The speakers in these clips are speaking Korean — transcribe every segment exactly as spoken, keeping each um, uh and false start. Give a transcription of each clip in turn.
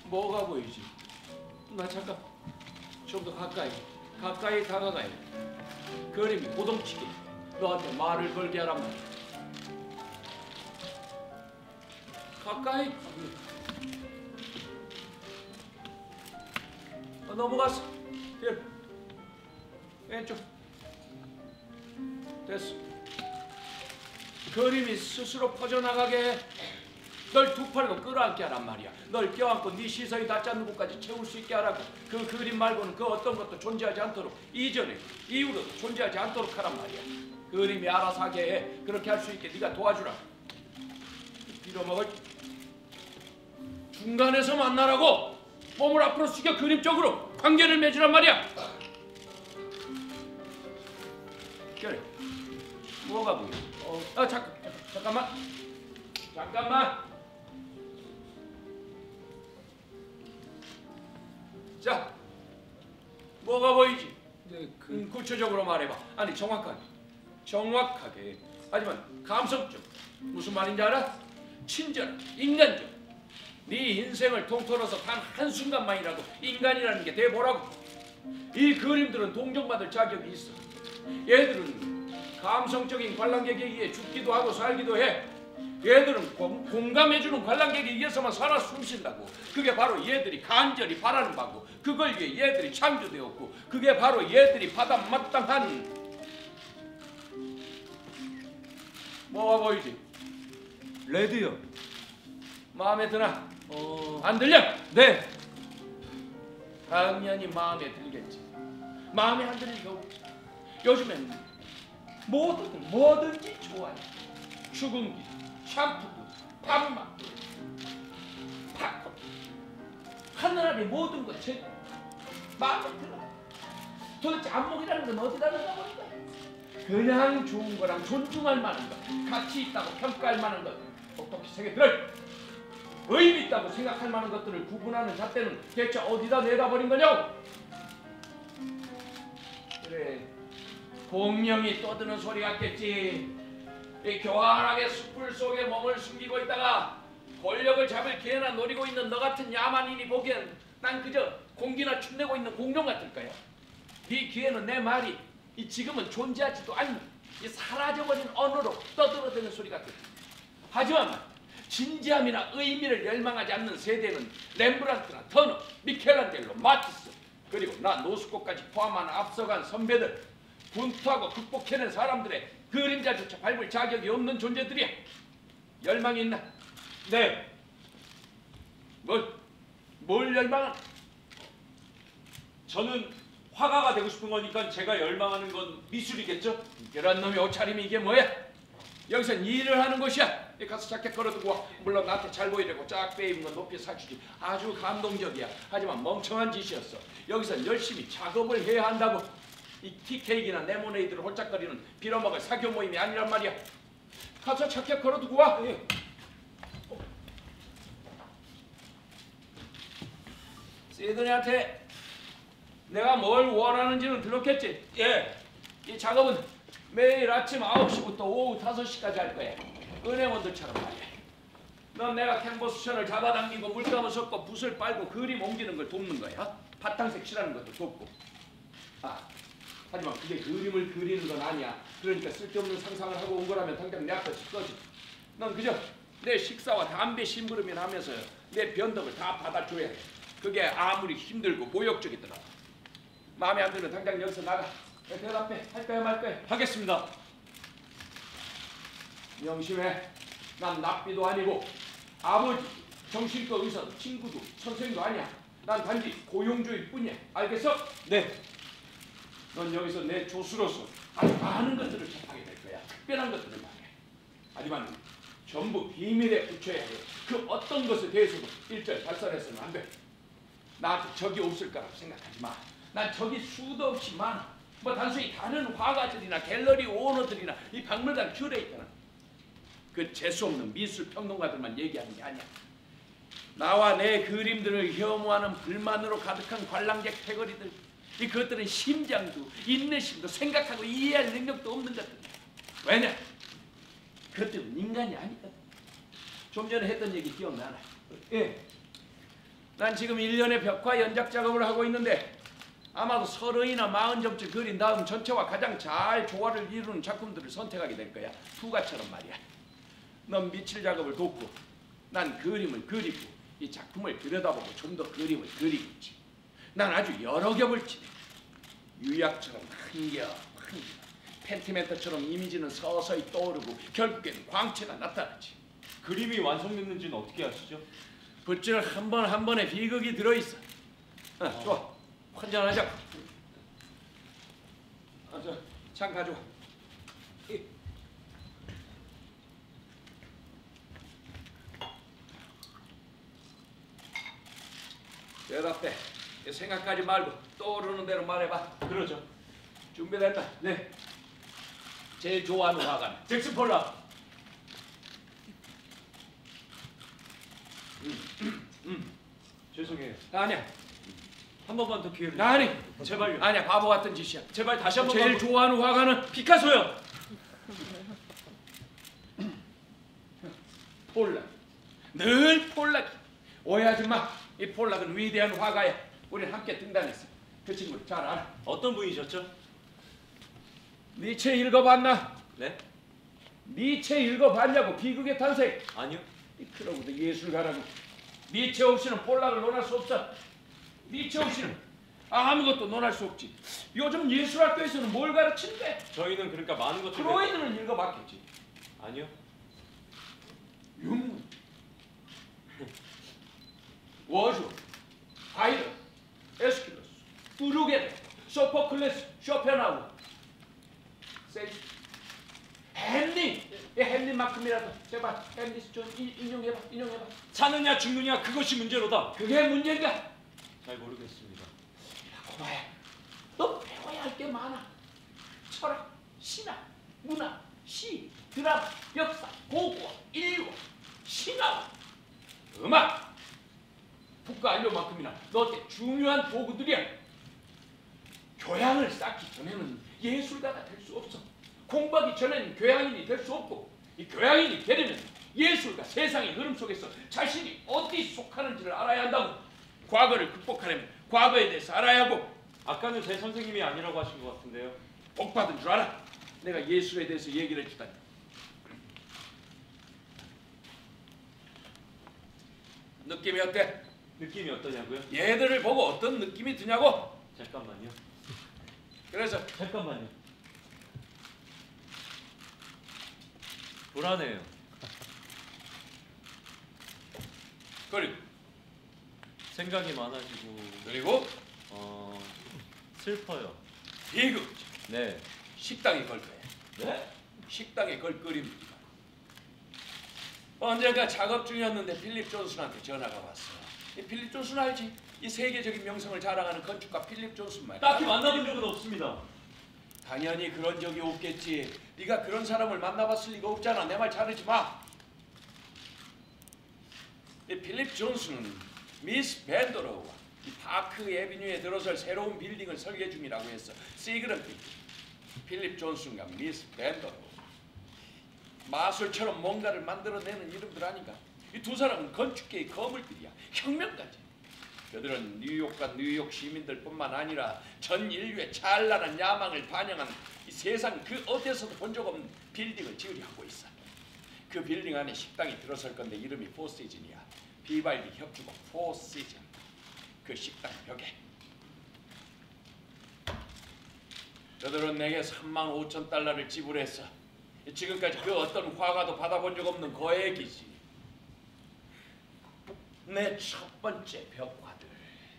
뭐가 보이지? 나 잠깐 좀 더 가까이 가까이 다가가야 돼. 그림이 고동치게 너한테 말을 걸게 하란 말이야. 가까이. 어, 넘어갔어. 뒤로. 왼쪽. 됐어. 그림이 스스로 퍼져나가게 널 두 팔로 끌어안게 하란 말이야. 널 껴안고 네 시선이 닿지 않는 곳까지 채울 수 있게 하라고. 그 그림 말고는 그 어떤 것도 존재하지 않도록, 이전에 이후로도 존재하지 않도록 하란 말이야. 그림이 알아서 하게 해. 그렇게 할 수 있게 네가 도와주라. 빌어먹을. 중간에서 만나라고. 몸을 앞으로 숙여 그림 쪽으로 관계를 맺으란 말이야. 그래. 뭐가 보여? 어, 아 잠깐, 잠깐만, 잠깐만. 자, 뭐가 보이지? 네, 그 음, 구체적으로 말해봐. 아니 정확하게, 정확하게. 하지만 감성적. 무슨 말인지 알아? 친절한, 인간적. 네 인생을 통틀어서 단 한순간만이라도 인간이라는 게 돼보라고. 이 그림들은 동정받을 자격이 있어. 얘들은 감성적인 관람객에 의해 죽기도 하고 살기도 해. 얘들은 공, 공감해주는 관람객에 의해서만 살아 숨쉰다고. 그게 바로 얘들이 간절히 바라는 바고, 그걸 위해 얘들이 창조되었고, 그게 바로 얘들이 받아 마땅한. 뭐가 보이지? 레드요. 마음에 드나? 어, 안 들려? 네. 당연히 마음에 들겠지. 마음에 안 드는 경우. 요즘엔 뭐든 뭐든지 좋아해. 수증기, 샴푸도, 밥맛, 팝콘. 하늘 아래 모든 것 제 마음에 들어. 도대체 안목이라는 건 어디다 넣는 거야? 그냥 좋은 거랑 존중할 만한 것, 가치 있다고 평가할 만한 것, 똑똑히 새겨들어. 의미 있다고 생각할 만한 것들을 구분하는 잣대는 대체 어디다 내다버린 거냐고? 그래, 공명이 떠드는 소리 같겠지. 이 교활하게 숯불 속에 몸을 숨기고 있다가 권력을 잡을 기회나 노리고 있는 너 같은 야만인이 보기엔 난 그저 공기나 춤내고 있는 공룡 같을 거야. 이 기회는 내 말이 이 지금은 존재하지도 않는 이 사라져버린 언어로 떠들어대는 소리 같겠지. 하지만 진지함이나 의미를 열망하지 않는 세대는 렘브란트나 터너, 미켈란젤로, 마티스, 그리고 나 노스코까지 포함한 앞서간 선배들, 분투하고 극복해낸 사람들의 그림자조차 밟을 자격이 없는 존재들이야. 열망이 있나? 네. 뭘? 뭘 열망하나? 저는 화가가 되고 싶은 거니까 제가 열망하는 건 미술이겠죠? 이런 놈의 옷차림이 이게 뭐야? 여기선 일을 하는 곳이야. 가서 자켓 걸어두고 와. 물론 나한테 잘 보이려고 쫙 빼입은 건 높이 사주지. 아주 감동적이야. 하지만 멍청한 짓이었어. 여기선 열심히 작업을 해야 한다고. 이 티케이크나 레모네이드를 홀짝거리는 빌어먹을 사교 모임이 아니란 말이야. 가서 자켓 걸어두고 와. 예. 어. 시드니한테 내가 뭘 원하는지는 들었겠지? 예. 이 작업은 매일 아침 아홉 시부터 오후 다섯 시까지 할 거야. 은행원들처럼 말이야. 넌 내가 캔버스천을 잡아당기고 물감을 섞고 붓을 빨고 그림 옮기는 걸 돕는 거야. 바탕색 칠하는 것도 돕고. 아, 하지만 그게 그림을 그리는 건 아니야. 그러니까 쓸데없는 상상을 하고 온 거라면 당장 내 앞에서 꺼지. 넌 그저 내 식사와 담배 심부름이나 하면서 내 변덕을 다 받아줘야 해. 그게 아무리 힘들고 모욕적이더라. 마음에 안 들면 당장 여기서 나가. 대답해. 할 거야 말 거야? 하겠습니다. 명심해. 난 납비도 아니고 아버지, 정신과 의사도 친구도 선생도 아니야. 난 단지 고용주일 뿐이야. 알겠어? 네. 넌 여기서 내 조수로서 아주 많은 것들을 접하게 될 거야. 특별한 것들을 말이야. 하지만 전부 비밀에 붙여야 해. 그 어떤 것에 대해서도 일절 발설해서는 안 돼. 나한테 적이 없을 거라고 생각하지 마. 난 적이 수도 없이 많아. 뭐 단순히 다른 화가들이나 갤러리 오너들이나 이 박물관 큐레이터나 그 재수없는 미술 평론가들만 얘기하는 게 아니야. 나와 내 그림들을 혐오하는 불만으로 가득한 관람객 패거리들, 이 그것들은 심장도 인내심도 생각하고 이해할 능력도 없는 것들이야. 왜냐? 그것들은 인간이 아니거든. 좀 전에 했던 얘기 기억나나? 예. 난 지금 일 년의 벽화 연작 작업을 하고 있는데 아마도 서른이나 마흔 점쯤 그린 다음 전체와 가장 잘 조화를 이루는 작품들을 선택하게 될 거야. 투가처럼 말이야. 넌 미칠 작업을 돕고 난 그림을 그리고 이 작품을 들여다보고 좀 더 그림을 그리고 있지. 난 아주 여러 겹을 치네. 유약처럼 한겹 한겹, 펜티멘트처럼 이미지는 서서히 떠오르고 결국엔 광채가 나타나지. 그림이 완성됐는지는 어떻게 아시죠? 붓질 한 번 한 번에 비극이 들어있어. 아, 좋아. 한잔하자. 아, 저, 창 가져와. 이. 대답해. 생각하지 말고 떠오르는 대로 말해봐. 그러죠. 준비됐나? 네. 제일 좋아하는 화가는? 잭슨 폴락. 음, 음. 죄송해요. 아니야. 한 번만 더 기회를. 아니. 제발요. 아니야. 바보 같은 짓이야. 제발 다시 한 번만. 제일 더... 좋아하는 화가는? 피카소요. 폴락. 늘 폴락이. 오해하지 마. 이 폴락은 위대한 화가야. 우린 함께 등단했어. 그 친구를 잘 알아. 어떤 분이셨죠? 니체 읽어봤나? 네? 니체 읽어봤냐고. 비극의 탄생. 아니요. 그러고도 예술가라고. 니체 없이는 폴락을 논할 수 없어. 니체 없이는 아무것도 논할 수 없지. 요즘 예술학교에서는 뭘 가르치는데? 저희는 그러니까 많은 것들을. 프로이드는 읽어봤겠지. 아니요. 융, 워즈, 하이드, 에스킬러스, 우르게르, 소포클레스, 쇼펜하우어, 세이스, 햄릿. 이 햄릿만큼이라도 제발 햄릿 좀 인- 인용해봐. 인용해봐. 사느냐 죽느냐 그것이 문제로다. 그게 문제인가? 잘 모르겠습니다. 고마야. 너 배워야 할 게 많아. 철학, 신학, 문화, 시, 드라마, 역사, 고고학, 인류학, 신화학, 음악. 국가 안료만큼이나 너한테 중요한 도구들이야. 교양을 쌓기 전에는 예술가가 될 수 없어. 공부하기 전에는 교양인이 될 수 없고, 이 교양인이 되려면 예술가 세상의 흐름 속에서 자신이 어디 속하는지를 알아야 한다고. 과거를 극복하려면 과거에 대해서 알아야 하고. 아까는 제 선생님이 아니라고 하신 것 같은데요. 복 받은 줄 알아? 내가 예술에 대해서 얘기를 해주다니. 느낌이 어때? 느낌이 어떠냐고요? 얘들을 보고 어떤 느낌이 드냐고? 잠깐만요. 그래서 잠깐만요. 불안해요. 그리고 생각이 많아지고 그리고 어 슬퍼요. 비극. 네. 식당에 걸 거야. 네? 식당에 걸 그림들이야. 언젠가 작업 중이었는데 필립 존슨한테 전화가 왔어. 이 필립 존슨 알지? 이 세계적인 명성을 자랑하는 건축가 필립 존슨 말이야. 딱히 만나본 적은 없습니다. 당연히 그런 적이 없겠지. 네가 그런 사람을 만나봤을 리가 없잖아. 내 말 자르지 마. 이 필립 존슨은 미스 밴더로우와 이 파크 애비뉴에 들어설 새로운 빌딩을 설계 중이라고 했어. 시그런 빌딩. 필립 존슨과 미스 밴더로우. 마술처럼 뭔가를 만들어내는 이름들 아닌가? 이 두 사람은 건축계의 거물들이야. 혁명가지. 그들은 뉴욕과 뉴욕 시민들뿐만 아니라 전 인류의 찬란한 야망을 반영한 이 세상 그 어디에서도 본 적 없는 빌딩을 지으려 하고 있어. 그 빌딩 안에 식당이 들어설 건데 이름이 포시즌이야. 비발디 협주곡 포시즌. 그 식당 벽에 그들은 내게 삼만 오천 달러를 지불했어. 지금까지 그 어떤 화가도 받아본 적 없는 거액이지. 내 첫 번째 벽화들.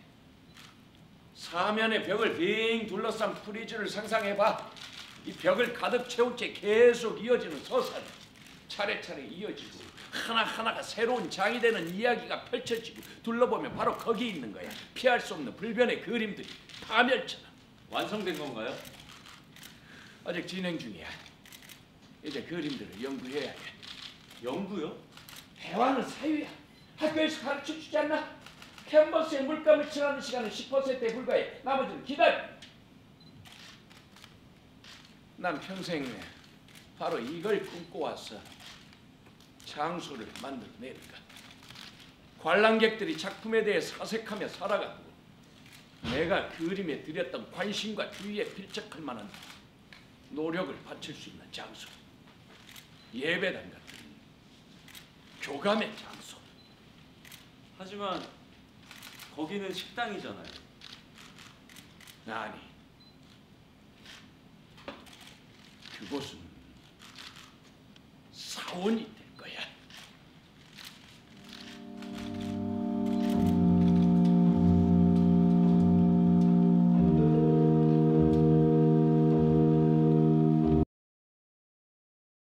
사면의 벽을 빙 둘러싼 프리즈를 상상해봐. 이 벽을 가득 채운 채 계속 이어지는 서사는 차례차례 이어지고 하나하나가 새로운 장이 되는 이야기가 펼쳐지고 둘러보면 바로 거기 있는 거야. 피할 수 없는 불변의 그림들이 파멸처럼. 완성된 건가요? 아직 진행 중이야. 이제 그림들을 연구해야 해. 연구요? 대화는 사유야. 학교에서 가르쳐주지 않나? 캔버스에 물감을 칠하는 시간은 십 퍼센트에 불과해. 나머지는 기다려. 난 평생 바로 이걸 꿈꿔왔어. 장소를 만들어내는 것. 관람객들이 작품에 대해 사색하며 살아가고 내가 그림에 들였던 관심과 주의에 필적할 만한 노력을 바칠 수 있는 장소, 예배당 같은 교감의 장소. 하지만 거기는 식당이잖아요. 아니, 그곳은 사원이